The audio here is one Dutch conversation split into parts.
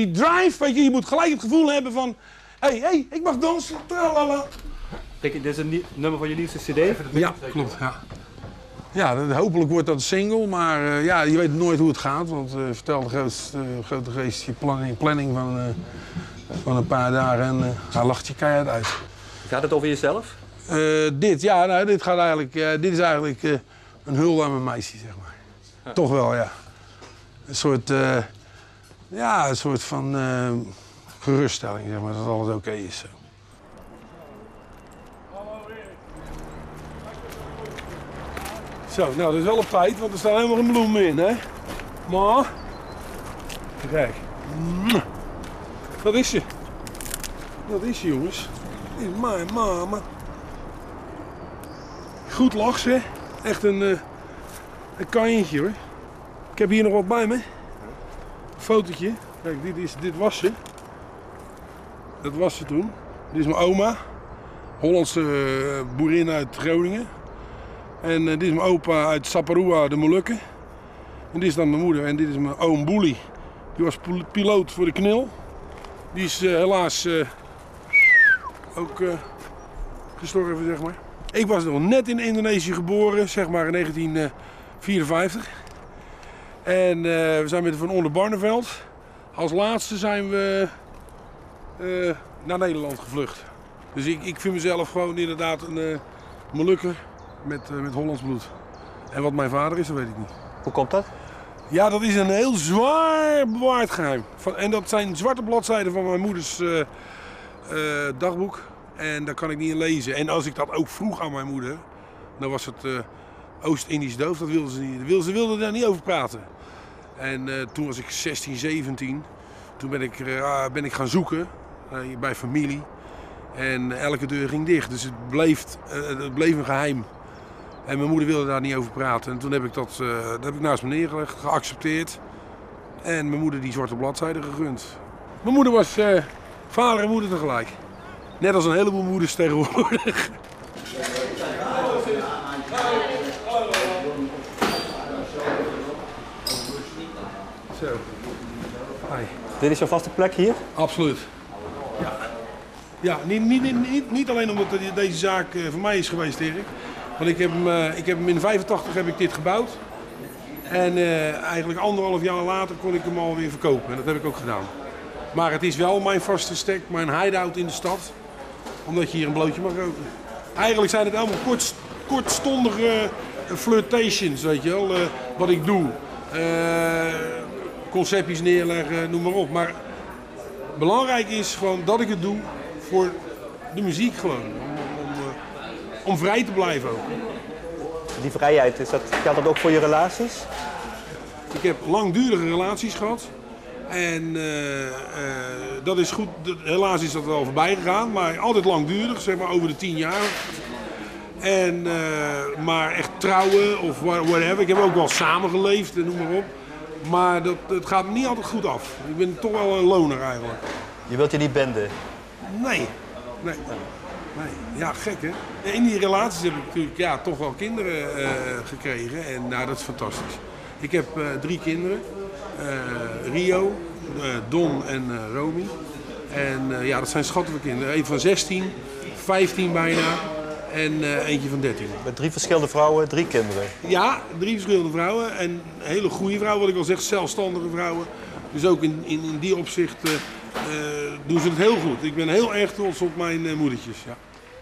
die drive, weet je, je moet gelijk het gevoel hebben van... Hé, ik mag dansen, tralala. Kijk, dit is een nummer van je nieuwste cd? Ja, klopt, ja. Ja, hopelijk wordt dat een single, maar ja, je weet nooit hoe het gaat. Want vertel de grote geest je planning van een paar dagen en hij lacht je keihard uit. Gaat het over jezelf? Dit gaat eigenlijk, dit is eigenlijk een hul aan mijn meisje, zeg maar. Ja. Toch wel, ja. Een soort van geruststelling, zeg maar, dat alles oké is. Zo. Zo, nou, dat is wel op tijd, want er staan helemaal geen bloemen in, hè? Maar, kijk. Dat is ze. Dat is ze, jongens. Dit is mijn mama. Goed lach ze. Echt een kanjentje, hoor. Ik heb hier nog wat bij me. Een fotootje. Kijk, dit was ze. Dat was ze toen. Dit is mijn oma. Hollandse boerin uit Groningen. En dit is mijn opa uit Saparua, de Molukken. En dit is dan mijn moeder. En dit is mijn oom Boelie. Die was piloot voor de KNIL. Die is helaas ook gestorven, zeg maar. Ik was nog net in Indonesië geboren, zeg maar in 1954. En we zijn met Van Onder Barneveld. Als laatste zijn we naar Nederland gevlucht. Dus ik vind mezelf gewoon inderdaad een Molukker met Hollands bloed. En wat mijn vader is, dat weet ik niet. Hoe komt dat? Ja, dat is een heel zwaar bewaard geheim. En dat zijn zwarte bladzijden van mijn moeders dagboek. En daar kan ik niet in lezen. En als ik dat ook vroeg aan mijn moeder, dan was het Oost-Indisch doof. Dat wilde ze niet. Ze wilde daar niet over praten. En toen was ik 16, 17. Toen ben ik gaan zoeken bij familie. En elke deur ging dicht. Dus het bleef een geheim. En mijn moeder wilde daar niet over praten. En toen heb ik dat heb ik naast me neergelegd, geaccepteerd. En mijn moeder die zwarte bladzijden gegund. Mijn moeder was vader en moeder tegelijk. Net als een heleboel moeders tegenwoordig. Zo. Hi. Dit is jouw vaste plek hier? Absoluut. Ja, ja niet alleen omdat deze zaak voor mij is geweest, Erik. Want ik heb hem in 85 heb ik dit gebouwd. En eigenlijk 1,5 jaar later kon ik hem alweer verkopen. En dat heb ik ook gedaan. Maar het is wel mijn vaste stek, mijn hideout in de stad. Omdat je hier een blootje mag roken. Eigenlijk zijn het allemaal kortstondige flirtations, weet je wel. Wat ik doe. Conceptjes neerleggen, noem maar op. Maar belangrijk is gewoon dat ik het doe voor de muziek gewoon. Om vrij te blijven ook. Die vrijheid, geldt dat ook voor je relaties? Ik heb langdurige relaties gehad. En dat is goed. Helaas is dat wel voorbij gegaan. Maar altijd langdurig, zeg maar over de 10 jaar. En, maar echt trouwen of whatever. Ik heb ook wel samengeleefd, noem maar op. Maar dat gaat me niet altijd goed af. Ik ben toch wel een loner eigenlijk. Je wilt je niet benden? Nee. Ja, gek hè. In die relaties heb ik natuurlijk toch wel kinderen gekregen. En nou, dat is fantastisch. Ik heb 3 kinderen. Rio, Don en Romy. En ja, dat zijn schattige kinderen. Een van 16, 15 bijna en eentje van 13. Met 3 verschillende vrouwen, 3 kinderen? Ja, 3 verschillende vrouwen en hele goede vrouwen, wat ik al zeg, zelfstandige vrouwen. Dus ook in die opzicht doen ze het heel goed. Ik ben heel erg trots op mijn moedertjes. Ja.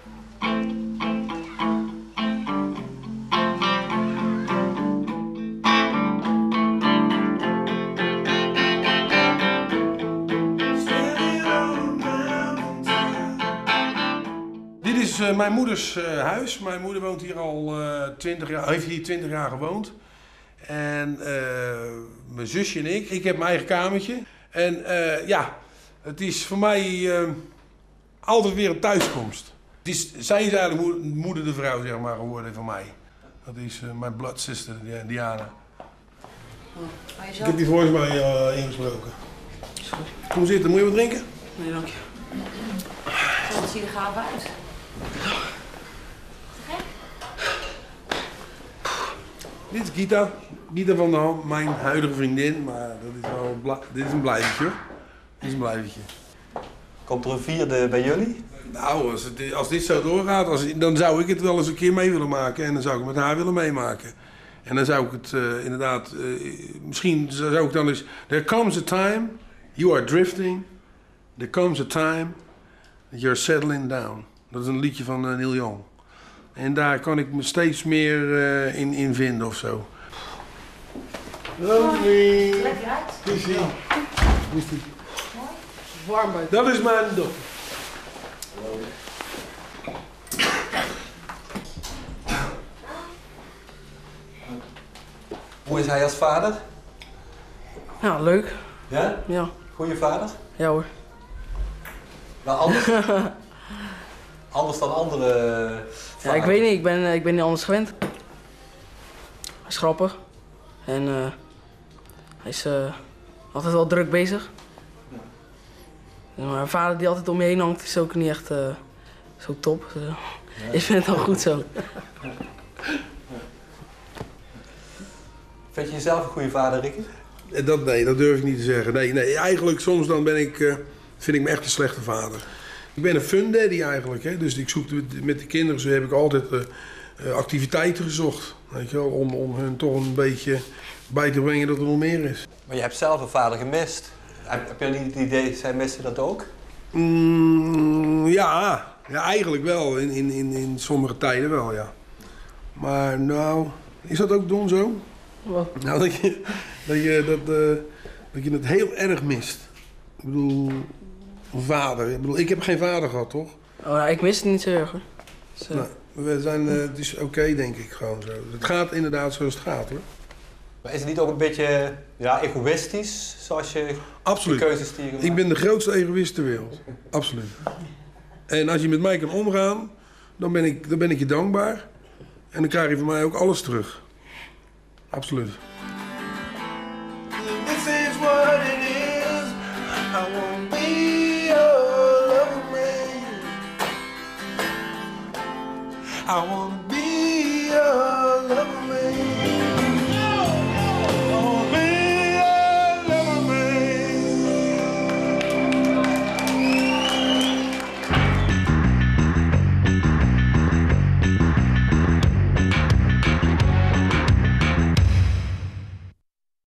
Dit is mijn moeders huis. Mijn moeder woont hier al 20 jaar, heeft hier 20 jaar gewoond. En mijn zusje en ik heb mijn eigen kamertje. En ja, het is voor mij altijd weer een thuiskomst. Zij is eigenlijk moeder de vrouw, zeg maar, geworden van mij. Dat is mijn blood sister, Diana. Ik heb die volgens mij ingesproken. Kom zitten, moet je wat drinken? Nee, dank je. Dat ziet er gaaf uit. Dit is Gita van der Ham, mijn huidige vriendin, maar dat is wel dit is een blijvertje. Dat is een blijvertje. Komt er een vierde bij jullie? Nou, als dit zo doorgaat, dan zou ik het wel eens een keer mee willen maken. En dan zou ik het met haar willen meemaken. En dan zou ik het inderdaad, misschien zou ik dan eens... There comes a time, you are drifting. There comes a time, you're settling down. Dat is een liedje van Neil Young. En daar kan ik me steeds meer in vinden of zo. Lovely. Lekker uit. Kissy. Hoe is die? Warm buiten. Dat is mijn dochter. Hoe is hij als vader? Ja, leuk. Ja? Ja. Goeie vader? Ja hoor. Wel anders? Anders dan andere vaders? Ja, ik weet niet. Ik ben niet anders gewend. Hij is grappig. En hij is altijd wel druk bezig. Ja, maar een vader die altijd om je heen hangt is ook niet echt zo top. Ja. Ik vind het wel goed zo. Vind je jezelf een goede vader, Ricky? Nee, dat durf ik niet te zeggen. Nee, eigenlijk soms dan vind ik me echt een slechte vader. Ik ben een fun daddy eigenlijk, hè? Dus ik zoek met de kinderen, zo heb ik altijd activiteiten gezocht. Weet je wel, om hun toch een beetje bij te brengen dat er nog meer is. Maar je hebt zelf een vader gemist. Heb je niet het idee, zij missen dat ook? Ja, eigenlijk wel. In sommige tijden wel, ja. Maar nou, is dat ook Don zo? Wat? Nou, dat je het heel erg mist. Ik bedoel, een vader. Ik heb geen vader gehad, toch? Oh, nou, ik mis het niet zo erg hoor. Dus, Nou, het is oké, denk ik, gewoon zo. Het gaat inderdaad zoals het gaat, hoor. Maar is het niet ook een beetje egoïstisch, zoals je Absoluut. de keuzes die je gemaakt? Ik ben de grootste egoïst ter wereld. Absoluut. En als je met mij kan omgaan, dan ben ik je dankbaar. En dan krijg je van mij ook alles terug. Absoluut. This is what it is. I won't be your loverman. I won't